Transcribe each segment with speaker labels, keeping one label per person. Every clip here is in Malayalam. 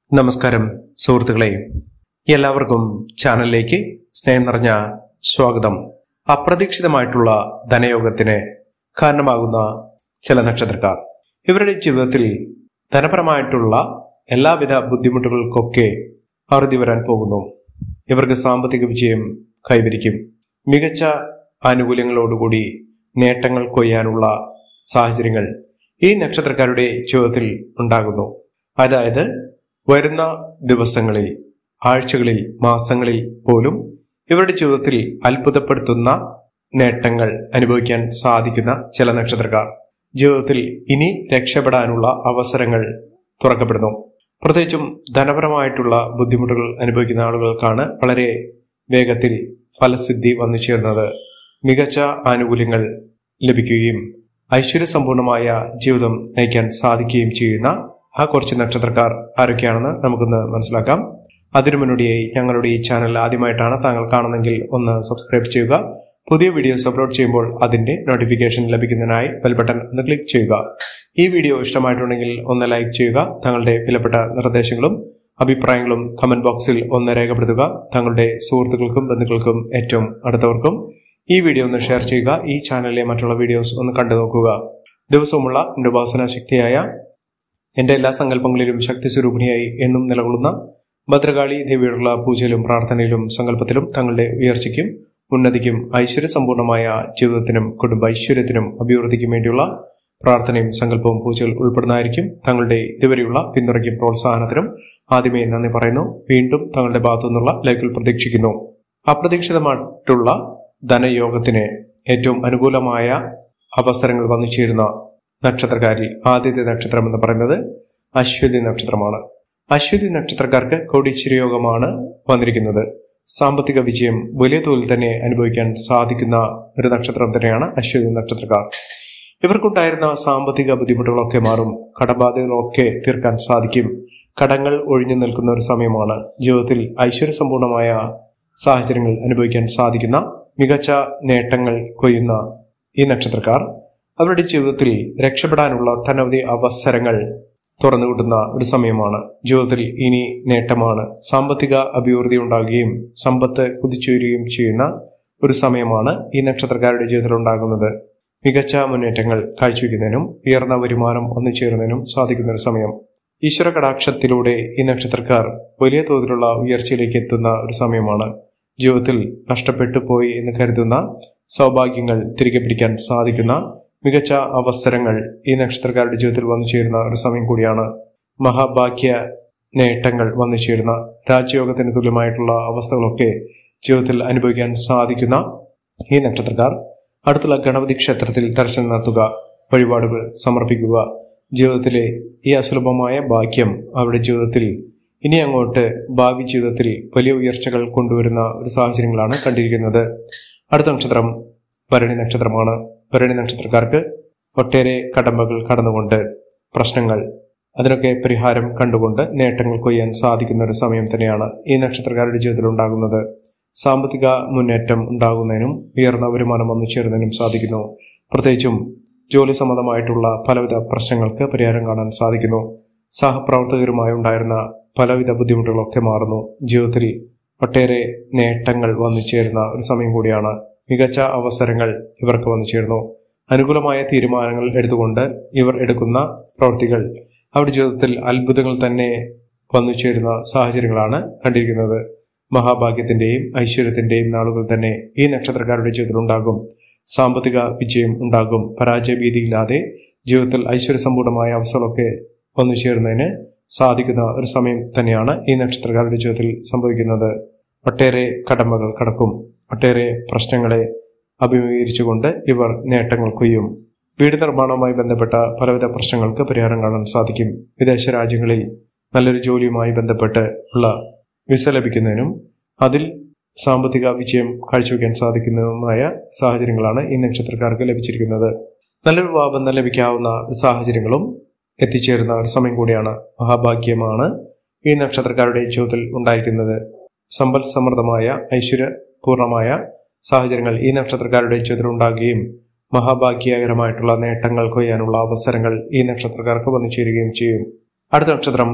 Speaker 1: നമസ്കാരം സുഹൃത്തുക്കളെ, എല്ലാവർക്കും ചാനലിലേക്ക് സ്നേഹം നിറഞ്ഞ സ്വാഗതം. അപ്രതീക്ഷിതമായിട്ടുള്ള ധനയോഗത്തിന് കാരണമാകുന്ന ചില നക്ഷത്രക്കാർ ഇവരുടെ ജീവിതത്തിൽ ധനപരമായിട്ടുള്ള എല്ലാവിധ ബുദ്ധിമുട്ടുകൾക്കൊക്കെ അറുതി വരാൻ പോകുന്നു. ഇവർക്ക് സാമ്പത്തിക വിജയം കൈവരിക്കും. മികച്ച ആനുകൂല്യങ്ങളോടുകൂടി നേട്ടങ്ങൾ കൊയ്യാനുള്ള സാഹചര്യങ്ങൾ ഈ നക്ഷത്രക്കാരുടെ ജീവിതത്തിൽ ഉണ്ടാകുന്നു. അതായത് വരുന്ന ദിവസങ്ങളിൽ, ആഴ്ചകളിൽ, മാസങ്ങളിൽ പോലും ഇവരുടെ ജീവിതത്തിൽ അത്ഭുതപ്പെടുത്തുന്ന നേട്ടങ്ങൾ അനുഭവിക്കാൻ സാധിക്കുന്ന ചില നക്ഷത്രക്കാർ ജീവിതത്തിൽ ഇനി രക്ഷപ്പെടാനുള്ള അവസരങ്ങൾ തുറക്കപ്പെടുന്നു. പ്രത്യേകിച്ചും ധനപരമായിട്ടുള്ള ബുദ്ധിമുട്ടുകൾ അനുഭവിക്കുന്ന ആളുകൾക്കാണ് വളരെ വേഗത്തിൽ ഫലസിദ്ധി വന്നു ചേർന്നത്. മികച്ച ആനുകൂല്യങ്ങൾ ലഭിക്കുകയും ഐശ്വര്യസമ്പൂർണമായ ജീവിതം നയിക്കാൻ സാധിക്കുകയും ചെയ്യുന്ന ആ കുറച്ച് നക്ഷത്രക്കാർ ആരൊക്കെയാണെന്ന് നമുക്കൊന്ന് മനസ്സിലാക്കാം. അതിനു മുന്നോടിയായി ഞങ്ങളുടെ ഈ ചാനൽ ആദ്യമായിട്ടാണ് താങ്കൾ കാണുന്നെങ്കിൽ ഒന്ന് സബ്സ്ക്രൈബ് ചെയ്യുക. പുതിയ വീഡിയോസ് അപ്ലോഡ് ചെയ്യുമ്പോൾ അതിന്റെ നോട്ടിഫിക്കേഷൻ ലഭിക്കുന്നതിനായി ബെൽ ബട്ടൺ ഒന്ന് ക്ലിക്ക് ചെയ്യുക. ഈ വീഡിയോ ഇഷ്ടമായിട്ടുണ്ടെങ്കിൽ ഒന്ന് ലൈക്ക് ചെയ്യുക. താങ്കളുടെ വിലപ്പെട്ട നിർദ്ദേശങ്ങളും അഭിപ്രായങ്ങളും കമന്റ് ബോക്സിൽ ഒന്ന് രേഖപ്പെടുത്തുക. താങ്കളുടെ സുഹൃത്തുക്കൾക്കും ബന്ധുക്കൾക്കും ഏറ്റവും അടുത്തവർക്കും ഈ വീഡിയോ ഒന്ന് ഷെയർ ചെയ്യുക. ഈ ചാനലിലെ മറ്റുള്ള വീഡിയോസ് ഒന്ന് കണ്ടു നോക്കുക. ദിവസവുമുള്ള എന്റെ ഉപാസനാ ശക്തിയായ എന്റെ എല്ലാ സങ്കല്പങ്ങളിലും ശക്തി സ്വരൂപിണിയായി എന്നും നിലകൊള്ളുന്ന ഭദ്രകാളി ദേവിയോടുള്ള പൂജയിലും പ്രാർത്ഥനയിലും സങ്കല്പത്തിലും തങ്ങളുടെ ഉയർച്ചയ്ക്കും ഉന്നതിക്കും ഐശ്വര്യസമ്പൂർണമായ ജീവിതത്തിനും കുടുംബ ഐശ്വര്യത്തിനും അഭിവൃദ്ധിക്കും വേണ്ടിയുള്ള പ്രാർത്ഥനയും സങ്കല്പവും പൂജകൾ ഉൾപ്പെടുന്നതായിരിക്കും. തങ്ങളുടെ ഇതുവരെയുള്ള പിന്തുണയ്ക്കും പ്രോത്സാഹനത്തിനും ആദ്യമേ നന്ദി പറയുന്നു. വീണ്ടും തങ്ങളുടെ ഭാഗത്തു നിന്നുള്ള ലൈക്കുകൾ പ്രതീക്ഷിക്കുന്നു. അപ്രതീക്ഷിതമായിട്ടുള്ള ധനയോഗത്തിന് ഏറ്റവും അനുകൂലമായ അവസരങ്ങൾ വന്നു ചേരുന്ന നക്ഷത്രക്കാരിൽ ആദ്യത്തെ നക്ഷത്രം എന്ന് പറയുന്നത് അശ്വതി നക്ഷത്രമാണ്. അശ്വതി നക്ഷത്രക്കാർക്ക് കോടീശ്വര യോഗമാണ് വന്നിരിക്കുന്നത്. സാമ്പത്തിക വിജയം വലിയ തോതിൽ തന്നെ അനുഭവിക്കാൻ സാധിക്കുന്ന ഒരു നക്ഷത്രം തന്നെയാണ് അശ്വതി നക്ഷത്രക്കാർ. ഇവർക്കുണ്ടായിരുന്ന സാമ്പത്തിക ബുദ്ധിമുട്ടുകളൊക്കെ മാറും. കടബാധ്യതകളൊക്കെ തീർക്കാൻ സാധിക്കും. കടങ്ങൾ ഒഴിഞ്ഞു നിൽക്കുന്ന ഒരു സമയമാണ്. ജീവിതത്തിൽ ഐശ്വര്യസമ്പൂർണമായ സാഹചര്യങ്ങൾ അനുഭവിക്കാൻ സാധിക്കുന്ന മികച്ച നേട്ടങ്ങൾ കൊയ്യുന്ന ഈ നക്ഷത്രക്കാർ അവരുടെ ജീവിതത്തിൽ രക്ഷപ്പെടാനുള്ള ഒട്ടനവധി അവസരങ്ങൾ തുറന്നുകിട്ടുന്ന ഒരു സമയമാണ്. ജീവിതത്തിൽ ഇനി നേട്ടമാണ്. സാമ്പത്തിക അഭിവൃദ്ധി ഉണ്ടാകുകയും സമ്പത്ത് കുതിച്ചുയരുകയും ചെയ്യുന്ന ഒരു സമയമാണ് ഈ നക്ഷത്രക്കാരുടെ ജീവിതത്തിൽ ഉണ്ടാകുന്നത്. മികച്ച മുന്നേറ്റങ്ങൾ കാഴ്ചവെക്കുന്നതിനും ഉയർന്ന വരുമാനം ഒന്നുചേരുന്നതിനും സാധിക്കുന്ന ഒരു സമയം. ഈശ്വര കടാക്ഷത്തിലൂടെ ഈ നക്ഷത്രക്കാർ വലിയ തോതിലുള്ള ഉയർച്ചയിലേക്ക് എത്തുന്ന ഒരു സമയമാണ്. ജീവിതത്തിൽ നഷ്ടപ്പെട്ടു പോയി എന്ന് കരുതുന്ന സൗഭാഗ്യങ്ങൾ തിരികെ പിടിക്കാൻ സാധിക്കുന്ന മികച്ച അവസരങ്ങൾ ഈ നക്ഷത്രക്കാരുടെ ജീവിതത്തിൽ വന്നു ചേരുന്ന ഒരു സമയം കൂടിയാണ്. മഹാഭാഗ്യ നേട്ടങ്ങൾ വന്നു ചേരുന്ന രാജയോഗത്തിന് തുല്യമായിട്ടുള്ള അവസ്ഥകളൊക്കെ ജീവിതത്തിൽ അനുഭവിക്കാൻ സാധിക്കുന്ന ഈ നക്ഷത്രക്കാർ അടുത്തുള്ള ഗണപതി ക്ഷേത്രത്തിൽ ദർശനം നടത്തുക, വഴിപാടുകൾ സമർപ്പിക്കുക. ജീവിതത്തിലെ ഈ അസുലഭമായ ഭാഗ്യം അവരുടെ ജീവിതത്തിൽ ഇനി അങ്ങോട്ട് ഭാവി ജീവിതത്തിൽ വലിയ ഉയർച്ചകൾ കൊണ്ടുവരുന്ന ഒരു സാഹചര്യങ്ങളാണ് കണ്ടിരിക്കുന്നത്. അടുത്ത നക്ഷത്രം ഭരണി നക്ഷത്രമാണ്. ഭരണി നക്ഷത്രക്കാർക്ക് ഒട്ടേറെ കടമ്പകൾ കടന്നുകൊണ്ട് പ്രശ്നങ്ങൾ, അതിനൊക്കെ പരിഹാരം കണ്ടുകൊണ്ട് നേട്ടങ്ങൾ കൊയ്യാൻ സാധിക്കുന്ന ഒരു സമയം തന്നെയാണ് ഈ നക്ഷത്രക്കാരുടെ ജീവിതത്തിൽ ഉണ്ടാകുന്നത്. സാമ്പത്തിക മുന്നേറ്റം ഉണ്ടാകുന്നതിനും ഉയർന്ന വരുമാനം വന്നു ചേരുന്നതിനും സാധിക്കുന്നു. പ്രത്യേകിച്ചും ജോലി സംബന്ധമായിട്ടുള്ള പലവിധ പ്രശ്നങ്ങൾക്ക് പരിഹാരം കാണാൻ സാധിക്കുന്നു. സഹപ്രവർത്തകരുമായി ഉണ്ടായിരുന്ന പലവിധ ബുദ്ധിമുട്ടുകളൊക്കെ മാറുന്നു. ജീവിതത്തിൽ ഒട്ടേറെ നേട്ടങ്ങൾ വന്നു ചേരുന്ന ഒരു സമയം കൂടിയാണ്. മികച്ച അവസരങ്ങൾ ഇവർക്ക് വന്നു ചേരുന്നു. അനുകൂലമായ തീരുമാനങ്ങൾ എടുത്തുകൊണ്ട് ഇവർ എടുക്കുന്ന പ്രവൃത്തികൾ അവരുടെ ജീവിതത്തിൽ അത്ഭുതങ്ങൾ തന്നെ വന്നു ചേരുന്ന സാഹചര്യങ്ങളാണ് കണ്ടിരിക്കുന്നത്. മഹാഭാഗ്യത്തിന്റെയും ഐശ്വര്യത്തിന്റെയും നാളുകൾ തന്നെ ഈ നക്ഷത്രക്കാരുടെ ജീവിതത്തിൽ ഉണ്ടാകും. സാമ്പത്തിക വിജയം ഉണ്ടാകും. പരാജയഭീതിയില്ലാതെ ജീവിതത്തിൽ ഐശ്വര്യസമ്പൂർണമായ അവസരങ്ങളൊക്കെ വന്നു ചേരുന്നതിന് സാധിക്കുന്ന ഒരു സമയം തന്നെയാണ് ഈ നക്ഷത്രക്കാരുടെ ജീവിതത്തിൽ സംഭവിക്കുന്നത്. ഒട്ടേറെ കടമ്പകൾ കടക്കും. ഒട്ടേറെ പ്രശ്നങ്ങളെ അഭിമുഖീകരിച്ചുകൊണ്ട് ഇവർ നേട്ടങ്ങൾ കൊയ്യും. വീട് നിർമ്മാണവുമായി ബന്ധപ്പെട്ട പലവിധ പ്രശ്നങ്ങൾക്ക് പരിഹാരം കാണാൻ സാധിക്കും. വിദേശ രാജ്യങ്ങളിൽ നല്ലൊരു ജോലിയുമായി ബന്ധപ്പെട്ട് ഉള്ള വിസ ലഭിക്കുന്നതിനും അതിൽ സാമ്പത്തിക വിജയം കാഴ്ചവെക്കാൻ സാധിക്കുന്നതുമായ സാഹചര്യങ്ങളാണ് ഈ നക്ഷത്രക്കാർക്ക് ലഭിച്ചിരിക്കുന്നത്. നല്ലൊരു വിവാഹബന്ധം ലഭിക്കാവുന്ന സാഹചര്യങ്ങളും എത്തിച്ചേരുന്ന ഒരു സമയം കൂടിയാണ്. മഹാഭാഗ്യമാണ് ഈ നക്ഷത്രക്കാരുടെ ജീവിതത്തിൽ ഉണ്ടായിരിക്കുന്നത്. സമ്പൽ സമൃദ്ധമായ ഐശ്വര്യപൂർണമായ സാഹചര്യങ്ങൾ ഈ നക്ഷത്രക്കാരുടെ ജീവിതത്തിൽ ഉണ്ടാകുകയും മഹാഭാഗ്യകരമായിട്ടുള്ള നേട്ടങ്ങൾ കൊയ്യാനുള്ള അവസരങ്ങൾ ഈ നക്ഷത്രക്കാർക്ക് വന്നു ചേരുകയും ചെയ്യും. അടുത്ത നക്ഷത്രം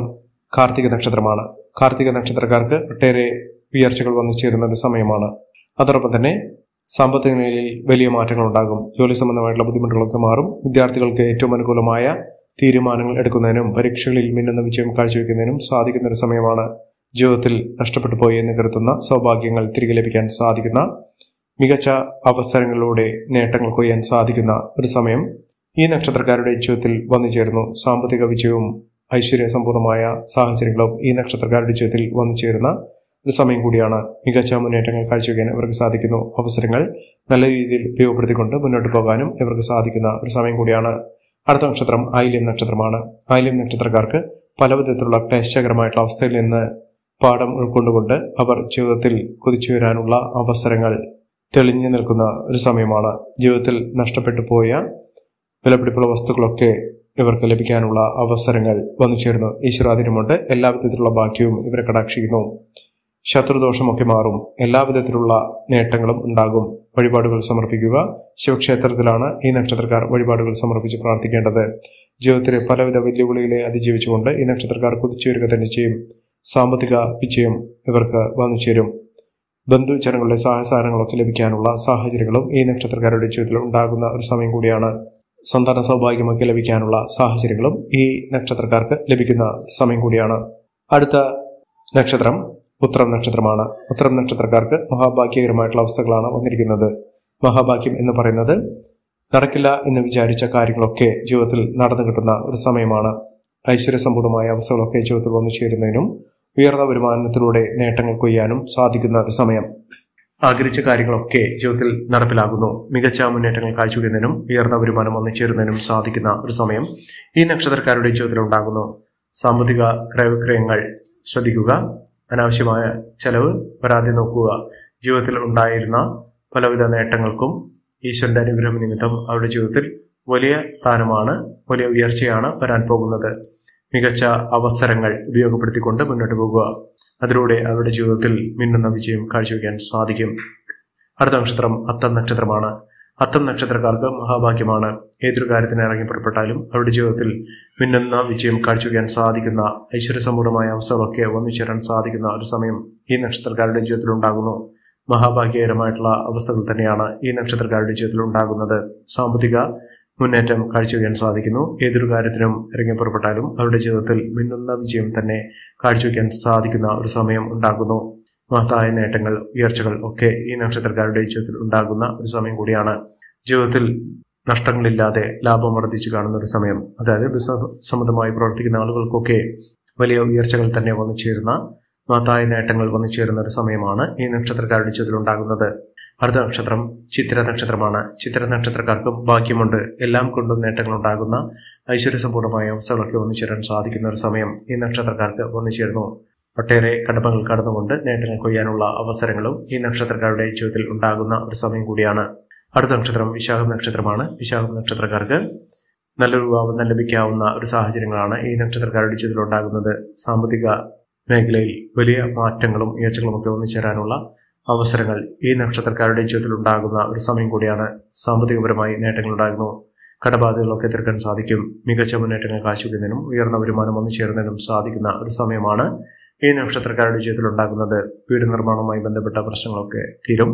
Speaker 1: കാർത്തിക നക്ഷത്രമാണ്. കാർത്തിക നക്ഷത്രക്കാർക്ക് ഒട്ടേറെ ഉയർച്ചകൾ വന്നു ചേരുന്ന ഒരു സമയമാണ്. അതോടൊപ്പം തന്നെ സാമ്പത്തിക നിലയിൽ വലിയ മാറ്റങ്ങൾ ഉണ്ടാകും. ജോലി സംബന്ധമായിട്ടുള്ള ബുദ്ധിമുട്ടുകളൊക്കെ മാറും. വിദ്യാർത്ഥികൾക്ക് ഏറ്റവും അനുകൂലമായ തീരുമാനങ്ങൾ എടുക്കുന്നതിനും പരീക്ഷകളിൽ മിന്നുന്ന വിജയം കാഴ്ചവെക്കുന്നതിനും സാധിക്കുന്ന ഒരു സമയമാണ്. ജീവിതത്തിൽ നഷ്ടപ്പെട്ടു പോയി എന്ന് കരുതുന്ന സൗഭാഗ്യങ്ങൾ തിരികെ ലഭിക്കാൻ സാധിക്കുന്ന, മികച്ച അവസരങ്ങളിലൂടെ നേട്ടങ്ങൾ കൊയ്യാൻ സാധിക്കുന്ന ഒരു സമയം ഈ നക്ഷത്രക്കാരുടെ ജീവിതത്തിൽ വന്നു ചേരുന്നു. സാമ്പത്തിക വിജയവും ഐശ്വര്യ സമ്പൂർണമായ സാഹചര്യങ്ങളും ഈ നക്ഷത്രക്കാരുടെ ജീവിതത്തിൽ വന്നു ചേരുന്ന ഒരു സമയം കൂടിയാണ്. മികച്ച മുന്നേറ്റങ്ങൾ കാഴ്ചവെക്കാൻ ഇവർക്ക് സാധിക്കുന്നു. അവസരങ്ങൾ നല്ല രീതിയിൽ ഉപയോഗപ്പെടുത്തിക്കൊണ്ട് മുന്നോട്ട് പോകാനും ഇവർക്ക് സാധിക്കുന്ന ഒരു സമയം കൂടിയാണ്. അടുത്ത നക്ഷത്രം ആയില്യം നക്ഷത്രമാണ്. ആയില്യം നക്ഷത്രക്കാർക്ക് പല വിധത്തിലുള്ള ക്ലേശകരമായിട്ടുള്ള അവസ്ഥയിൽ നിന്ന് പാഠം ഉൾക്കൊണ്ടുകൊണ്ട് അവർ ജീവിതത്തിൽ കുതിച്ചുയരാനുള്ള അവസരങ്ങൾ തെളിഞ്ഞു നിൽക്കുന്ന ഒരു സമയമാണ്. ജീവിതത്തിൽ നഷ്ടപ്പെട്ടു പോയ വിലപിടിപ്പുള്ള വസ്തുക്കളൊക്കെ ഇവർക്ക് ലഭിക്കാനുള്ള അവസരങ്ങൾ വന്നു ചേരുന്നു. ഈശ്വരാധീനമുണ്ട്. എല്ലാ വിധത്തിലുള്ള ഭാഗ്യവും ഇവരെ കടാക്ഷിക്കുന്നു. ശത്രുദോഷമൊക്കെ മാറും. എല്ലാ വിധത്തിലുള്ള നേട്ടങ്ങളും ഉണ്ടാകും. വഴിപാടുകൾ സമർപ്പിക്കുക. ശിവക്ഷേത്രത്തിലാണ് ഈ നക്ഷത്രക്കാർ വഴിപാടുകൾ സമർപ്പിച്ച് പ്രാർത്ഥിക്കേണ്ടത്. ജീവിതത്തിലെ പലവിധ വെല്ലുവിളികളെ അതിജീവിച്ചുകൊണ്ട് ഈ നക്ഷത്രക്കാർ കുതിച്ചുയരുക തന്നെ ചെയ്യും. സാമ്പത്തിക വിജയം ഇവർക്ക് വന്നു ചേരും. ബന്ധുജനങ്ങളുടെ സഹായസാധനങ്ങളൊക്കെ ലഭിക്കാനുള്ള സാഹചര്യങ്ങളും ഈ നക്ഷത്രക്കാരുടെ ജീവിതത്തിൽ ഉണ്ടാകുന്ന ഒരു സമയം കൂടിയാണ്. സന്താന സൗഭാഗ്യമൊക്കെ ലഭിക്കാനുള്ള സാഹചര്യങ്ങളും ഈ നക്ഷത്രക്കാർക്ക് ലഭിക്കുന്ന സമയം കൂടിയാണ്. അടുത്ത നക്ഷത്രം ഉത്രം നക്ഷത്രമാണ്. ഉത്രം നക്ഷത്രക്കാർക്ക് മഹാഭാഗ്യകരമായിട്ടുള്ള അവസ്ഥകളാണ് വന്നിരിക്കുന്നത്. മഹാഭാഗ്യം എന്ന് പറയുന്നത് നടക്കില്ല എന്ന് വിചാരിച്ച കാര്യങ്ങളൊക്കെ ജീവിതത്തിൽ നടന്നു കിട്ടുന്ന ഒരു സമയമാണ്. ഐശ്വര്യസമ്പൂർണമായ അവസ്ഥകളൊക്കെ ജീവിതത്തിൽ വന്നു ചേരുന്നതിനും ഉയർന്ന വരുമാനത്തിലൂടെ നേട്ടങ്ങൾ കൊയ്യാനും സാധിക്കുന്ന ഒരു സമയം. ആഗ്രഹിച്ച കാര്യങ്ങളൊക്കെ ജീവിതത്തിൽ നടപ്പിലാകുന്നു. മികച്ച മുന്നേറ്റങ്ങൾ കാഴ്ചവെക്കുന്നതിനും ഉയർന്ന വരുമാനം വന്നു ചേരുന്നതിനും സാധിക്കുന്ന ഒരു സമയം ഈ നക്ഷത്രക്കാരുടെ ജീവിതത്തിൽ ഉണ്ടാകുന്നു. സാമ്പത്തിക ക്രയവിക്രയങ്ങൾ ശ്രദ്ധിക്കുക. അനാവശ്യമായ ചെലവ് വരാതെ നോക്കുക. ജീവിതത്തിൽ ഉണ്ടായിരുന്ന പലവിധ നേട്ടങ്ങൾക്കും ഈശ്വരന്റെ അനുഗ്രഹം നിമിത്തം അവരുടെ ജീവിതത്തിൽ വലിയ സ്ഥാനമാണ്, വലിയ ഉയർച്ചയാണ് വരാൻ പോകുന്നത്. മികച്ച അവസരങ്ങൾ ഉപയോഗപ്പെടുത്തിക്കൊണ്ട് മുന്നോട്ട് പോകുക. അതിലൂടെ അവരുടെ ജീവിതത്തിൽ മിന്നുന്ന വിജയം കാഴ്ചവെക്കാൻ സാധിക്കും. അടുത്ത നക്ഷത്രം അത്തം നക്ഷത്രമാണ്. അത്തം നക്ഷത്രക്കാർക്ക് മഹാഭാഗ്യമാണ്. ഏതൊരു കാര്യത്തിന് ഇറങ്ങി പുറപ്പെട്ടാലും അവരുടെ ജീവിതത്തിൽ മിന്നുന്ന വിജയം കാഴ്ചവെക്കാൻ സാധിക്കുന്ന, ഐശ്വര്യസമ്പൂർണമായ അവസ്ഥകളൊക്കെ വന്നു ചേരാൻ സാധിക്കുന്ന ഒരു സമയം ഈ നക്ഷത്രക്കാരുടെ ജീവിതത്തിൽ ഉണ്ടാകുന്നു. മഹാഭാഗ്യകരമായിട്ടുള്ള അവസ്ഥകൾ തന്നെയാണ് ഈ നക്ഷത്രക്കാരുടെ ജീവിതത്തിൽ ഉണ്ടാകുന്നത്. സാമ്പത്തിക മുന്നേറ്റം കാഴ്ചവെക്കാൻ സാധിക്കുന്നു. ഏതൊരു കാര്യത്തിനും ഇറങ്ങി പുറപ്പെട്ടാലും അവരുടെ ജീവിതത്തിൽ മിന്നുന്ന വിജയം തന്നെ കാഴ്ചവെക്കാൻ സാധിക്കുന്ന ഒരു സമയം ഉണ്ടാകുന്നു. മഹത്തായ നേട്ടങ്ങൾ, ഉയർച്ചകൾ ഒക്കെ ഈ നക്ഷത്രക്കാരുടെ ജീവിതത്തിൽ ഉണ്ടാകുന്ന ഒരു സമയം കൂടിയാണ്. ജീവിതത്തിൽ നഷ്ടങ്ങളില്ലാതെ ലാഭം വർദ്ധിച്ചു കാണുന്ന ഒരു സമയം. അതായത് ബിസിനസ് സംബന്ധമായി പ്രവർത്തിക്കുന്ന ആളുകൾക്കൊക്കെ വലിയ ഉയർച്ചകൾ തന്നെ വന്നു ചേരുന്ന, മഹത്തായ നേട്ടങ്ങൾ വന്നു ചേരുന്ന ഒരു സമയമാണ് ഈ നക്ഷത്രക്കാരുടെ ജീവിതത്തിൽ ഉണ്ടാകുന്നത്. അടുത്ത നക്ഷത്രം ചിത്തിര നക്ഷത്രമാണ്. ചിത്തിര നക്ഷത്രക്കാർക്കും ഭാഗ്യമുണ്ട്. എല്ലാം കൊണ്ടും നേട്ടങ്ങൾ ഉണ്ടാകുന്ന, ഐശ്വര്യസമ്പൂർണമായ അവസ്ഥകളൊക്കെ വന്നു ചേരാൻ സാധിക്കുന്ന ഒരു സമയം ഈ നക്ഷത്രക്കാർക്ക് വന്നു ചേരുന്നു. ഒട്ടേറെ കടമ്പകൾ കടന്നുകൊണ്ട് നേട്ടങ്ങൾ കൊയ്യാനുള്ള അവസരങ്ങളും ഈ നക്ഷത്രക്കാരുടെ ജീവിതത്തിൽ ഉണ്ടാകുന്ന ഒരു സമയം കൂടിയാണ്. അടുത്ത നക്ഷത്രം വിശാഖം നക്ഷത്രമാണ്. വിശാഖം നക്ഷത്രക്കാർക്ക് നല്ലൊരു വിവാഹം ലഭിക്കാവുന്ന ഒരു സാഹചര്യങ്ങളാണ് ഈ നക്ഷത്രക്കാരുടെ ജീവിതത്തിൽ ഉണ്ടാകുന്നത്. സാമ്പത്തിക മേഖലയിൽ വലിയ മാറ്റങ്ങളും ഉയർച്ചകളും ഒക്കെ വന്നു ചേരാനുള്ള അവസരങ്ങൾ ഈ നക്ഷത്രക്കാരുടെ ജീവിതത്തിൽ ഉണ്ടാകുന്ന ഒരു സമയം കൂടിയാണ്. സാമ്പത്തികപരമായി നേട്ടങ്ങൾ ഉണ്ടാകുന്നു. കടബാധകളൊക്കെ തീർക്കാൻ സാധിക്കും. മികച്ച മുന്നേറ്റങ്ങൾ കാഴ്ചവെക്കുന്നതിനും ഉയർന്ന വരുമാനം വന്നു ചേരുന്നതിനും സാധിക്കുന്ന ഒരു സമയമാണ് ഈ നക്ഷത്രക്കാരുടെ ജീവിതത്തിൽ ഉണ്ടാകുന്നത്. വീട് നിർമ്മാണവുമായി ബന്ധപ്പെട്ട പ്രശ്നങ്ങളൊക്കെ തീരും.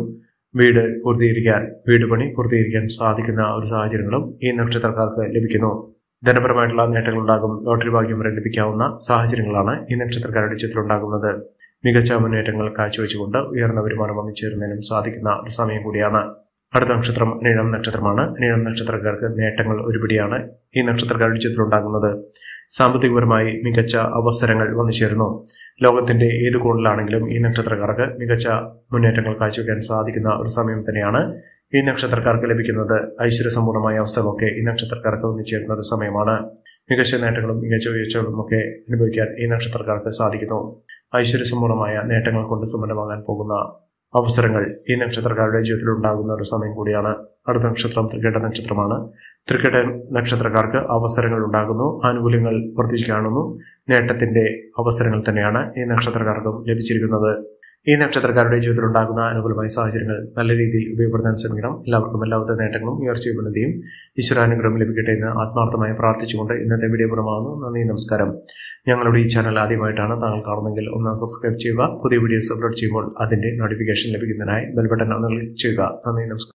Speaker 1: വീട് പണി പൂർത്തീകരിക്കാൻ സാധിക്കുന്ന ഒരു സാഹചര്യങ്ങളും ഈ നക്ഷത്രക്കാർക്ക് ലഭിക്കുന്നു. ധനപരമായിട്ടുള്ള നേട്ടങ്ങൾ ഉണ്ടാകും. ലോട്ടറി ഭാഗ്യം വരെ ലഭിക്കാവുന്ന സാഹചര്യങ്ങളാണ് ഈ നക്ഷത്രക്കാരുടെ ജീവിതത്തിൽ ഉണ്ടാകുന്നത്. മികച്ച മുന്നേറ്റങ്ങൾ കാഴ്ചവെച്ചുകൊണ്ട് ഉയർന്ന വരുമാനം വന്നു ചേരുന്നതിനും സാധിക്കുന്ന ഒരു സമയം കൂടിയാണ്. അടുത്ത നക്ഷത്രം അനിഴം നക്ഷത്രമാണ്. അനിഴം നക്ഷത്രക്കാർക്ക് നേട്ടങ്ങൾ ഒരുപിടിയാണ് ഈ നക്ഷത്രക്കാരുടെ ജീവിതത്തിൽ ഉണ്ടാകുന്നത്. സാമ്പത്തികപരമായി മികച്ച അവസരങ്ങൾ വന്നു ചേരുന്നു. ലോകത്തിന്റെ ഏത് കോണിലാണെങ്കിലും ഈ നക്ഷത്രക്കാർക്ക് മികച്ച മുന്നേറ്റങ്ങൾ കാഴ്ചവെക്കാൻ സാധിക്കുന്ന ഒരു സമയം തന്നെയാണ് ഈ നക്ഷത്രക്കാർക്ക് ലഭിക്കുന്നത്. ഐശ്വര്യസമ്പൂർണമായ അവസ്ഥകളൊക്കെ ഈ നക്ഷത്രക്കാർക്ക് വന്നു ചേരുന്ന ഒരു സമയമാണ്. മികച്ച നേട്ടങ്ങളും മികച്ച ഉയർച്ചകളും ഒക്കെ അനുഭവിക്കാൻ ഈ നക്ഷത്രക്കാർക്ക് സാധിക്കുന്നു. ഐശ്വര്യസമ്പൂർണമായ നേട്ടങ്ങൾ കൊണ്ട് സമ്പന്നമാകാൻ പോകുന്ന അവസരങ്ങൾ ഈ നക്ഷത്രക്കാരുടെ ജീവിതത്തിൽ ഉണ്ടാകുന്ന ഒരു സമയം കൂടിയാണ്. അടുത്ത നക്ഷത്രം തൃക്കേട്ട നക്ഷത്രമാണ്. തൃക്കേട്ട നക്ഷത്രക്കാർക്ക് അവസരങ്ങൾ ഉണ്ടാകുന്നു. ആനുകൂല്യങ്ങൾ വർദ്ധിച്ചു കാണുന്നു. നേട്ടത്തിന്റെ അവസരങ്ങൾ തന്നെയാണ് ഈ നക്ഷത്രക്കാർക്കും ലഭിച്ചിരിക്കുന്നത്. ഈ നക്ഷത്രക്കാരുടെ ജീവിതത്തിൽ ഉണ്ടാകുന്ന അനുകൂലമായ സാഹചര്യങ്ങൾ നല്ല രീതിയിൽ ഉപയോഗപ്പെടുത്താൻ ശ്രമിക്കണം. എല്ലാവർക്കും എല്ലാവിധ നേട്ടങ്ങളും ഉയർച്ചയും ഉന്നതിയും ഈശ്വരാനുഗ്രഹം ലഭിക്കട്ടെ എന്ന് ആത്മാർത്ഥമായി പ്രാർത്ഥിച്ചുകൊണ്ട് ഇന്നത്തെ വീഡിയോ പൂർണ്ണമാകുന്നു. നന്ദി, നമസ്കാരം. ഞങ്ങളുടെ ഈ ചാനൽ ആദ്യമായിട്ടാണ് താങ്കൾ കാണുന്നെങ്കിൽ ഒന്ന് സബ്സ്ക്രൈബ് ചെയ്യുക. പുതിയ വീഡിയോസ് അപ്ലോഡ് ചെയ്യുമ്പോൾ അതിന്റെ നോട്ടിഫിക്കേഷൻ ലഭിക്കുന്നതിനായി ബെൽ ബട്ടൺ ഒന്ന് ക്ലിക്ക് ചെയ്യുക. നന്ദി, നമസ്കാരം.